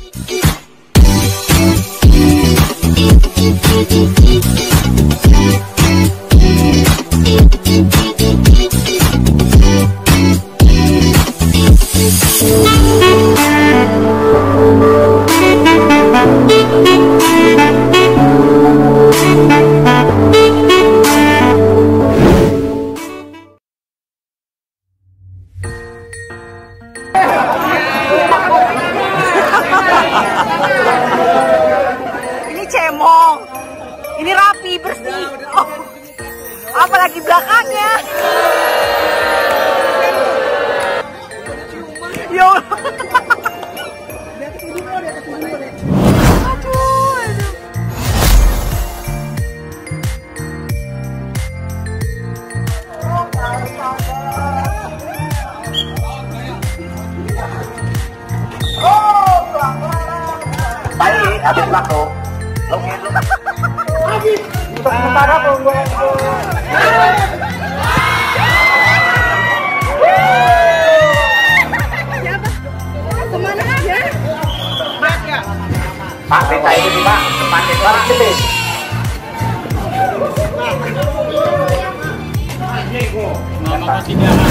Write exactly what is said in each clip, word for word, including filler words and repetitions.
Ini cemong, ini rapi bersih. Oh, apalagi belakangnya. Yo. Baik, habis waktu. Oke, habis. Untuk sementara pengumuman. Siapa? Kemana aja? Pak, beta itu sih Pak, pakai barang gede. Mama kasih jalan.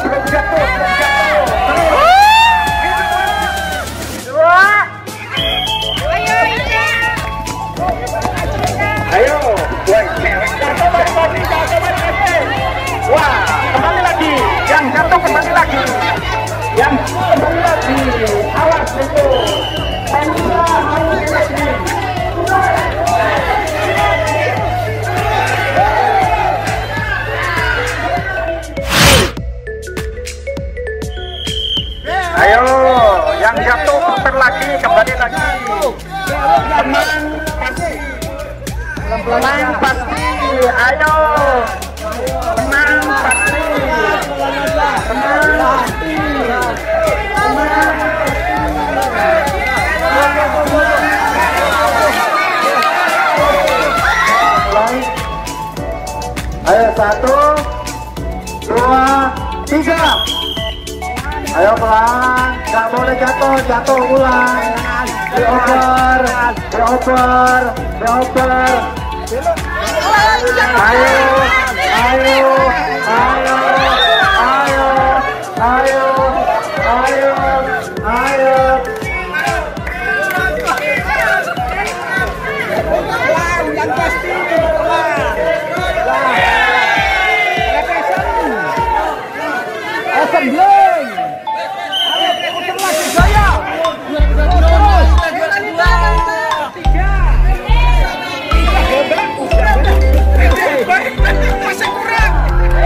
belum jatuh, belum jatuh. Dua. Ayo, woi, jatuh balik lagi, jatuh balik lagi. Wah, kembali lagi, yang jatuh kembali lagi, yang kembali lagi. Awas itu, Hendra harus lagi. Ayo, yang jatuh putar lagi, kembali lagi. Teman pasti, teman pasti. Ayo, teman pasti, teman pasti, teman. Ayo satu, dua, tiga. Ayo pelan, nggak boleh jatuh, jatuh ulang. Dioper, dioper, dioper. Ayo, ayo, ayo, ayo, ayo, ayo, ayo. Yang pasti, Assembling. Masih kurang.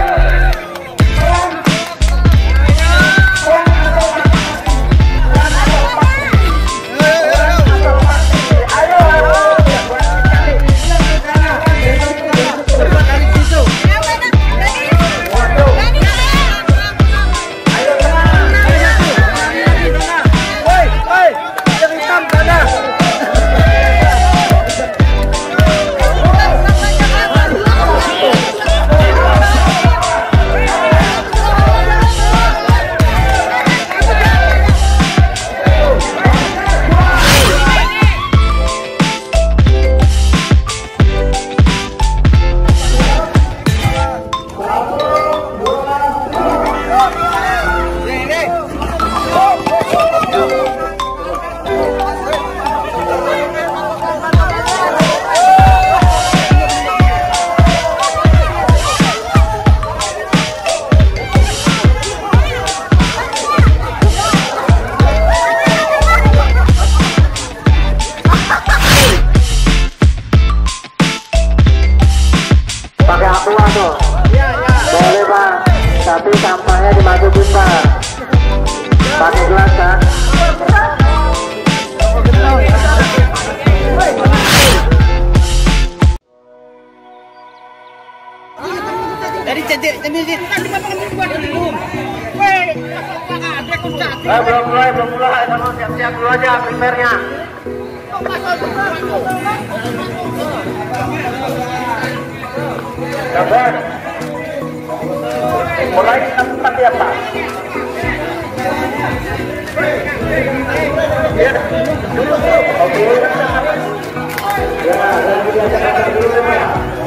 Pakai aqua tuh. Iya, iya. Boleh, Pak. Tapi sampahnya dimasukin, Pak. Pakai gelas, Pak. Dari jadi jadi Eh, belum mulai, belum mulai. Kamu siap-siap dulu aja primernya. Sabar. Mulai tempat ya, Pak. Ya. Oke. Ya, lagi biasa dulu ya.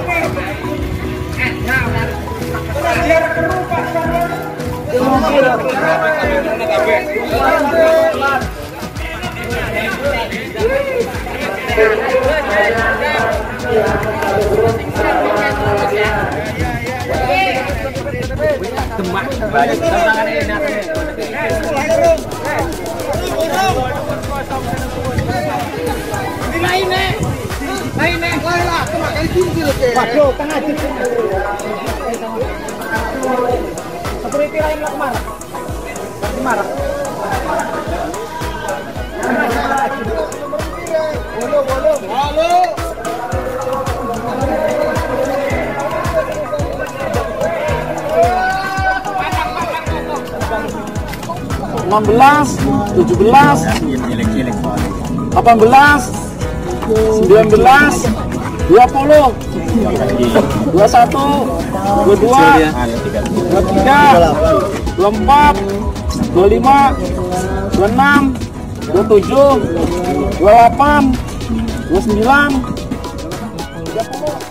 Biar keruh, Pak. Demak banyak tantangan ini. Main nih, main nih, lah, kemakan tinggi loh. Waduh, tengah tinggi. Seperti lain lah kemana? Kemana? Bolo, bolo, bolo. enam belas, tujuh belas, delapan belas, sembilan belas, dua puluh, dua puluh satu, dua puluh dua, dua puluh tiga, dua puluh empat, dua puluh lima, dua puluh enam, dua puluh tujuh, dua puluh delapan, dua puluh sembilan, tiga puluh.